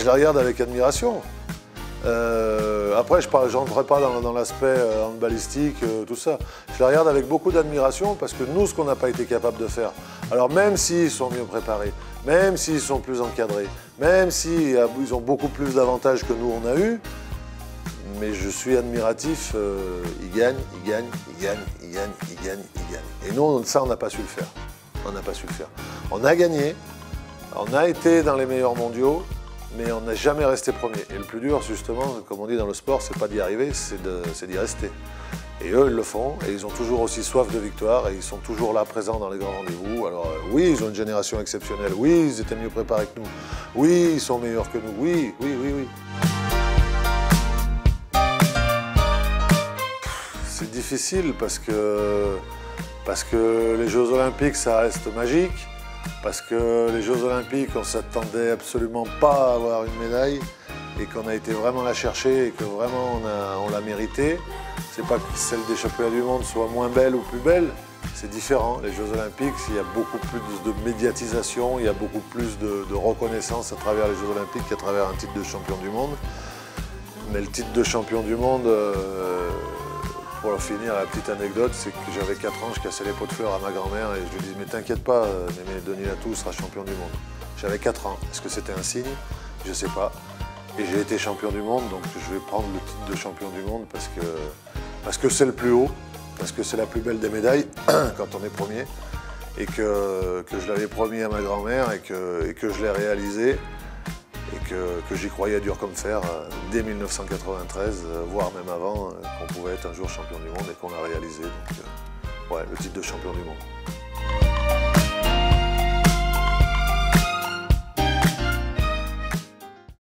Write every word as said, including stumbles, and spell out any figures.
les regarde avec admiration. Euh, après, je n'entrerai pas dans, dans l'aspect euh, handballistique, euh, tout ça. Je les regarde avec beaucoup d'admiration parce que nous, ce qu'on n'a pas été capable de faire, alors même s'ils sont mieux préparés, même s'ils sont plus encadrés, même s'ils ils ont beaucoup plus d'avantages que nous on a eu, mais je suis admiratif, euh, ils gagnent, ils gagnent, ils gagnent, ils gagnent, ils gagnent, ils gagnent. Et nous, ça, on n'a pas su le faire. On n'a pas su le faire. On a gagné, on a été dans les meilleurs mondiaux, mais on n'a jamais resté premier. Et le plus dur, justement, comme on dit dans le sport, c'est pas d'y arriver, c'est d'y rester. Et eux, ils le font, et ils ont toujours aussi soif de victoire, et ils sont toujours là, présents dans les grands rendez-vous. Alors euh, oui, ils ont une génération exceptionnelle, oui, ils étaient mieux préparés que nous, oui, ils sont meilleurs que nous, oui, oui, oui, oui. C'est difficile parce que, parce que les Jeux Olympiques, ça reste magique. Parce que les Jeux Olympiques, on ne s'attendait absolument pas à avoir une médaille et qu'on a été vraiment la chercher et que vraiment on l'a méritée. C'est pas que celle des championnats du monde soit moins belle ou plus belle, c'est différent. Les Jeux Olympiques, il y a beaucoup plus de médiatisation, il y a beaucoup plus de, de reconnaissance à travers les Jeux Olympiques qu'à travers un titre de champion du monde. Mais le titre de champion du monde, euh, pour leur finir, la petite anecdote, c'est que j'avais quatre ans, je cassais les pots de fleurs à ma grand-mère et je lui dis « Mais t'inquiète pas, Mémé Denis Latou sera champion du monde ». J'avais quatre ans. Est-ce que c'était un signe? Je ne sais pas. Et j'ai été champion du monde, donc je vais prendre le titre de champion du monde parce que parce que c'est le plus haut, parce que c'est la plus belle des médailles quand on est premier, et que, que je l'avais promis à ma grand-mère et que, et que je l'ai réalisé. Et que, que j'y croyais dur comme fer euh, dès mille neuf cent quatre-vingt-treize, euh, voire même avant, euh, qu'on pouvait être un jour champion du monde et qu'on l'a réalisé. Donc, euh, ouais, le titre de champion du monde.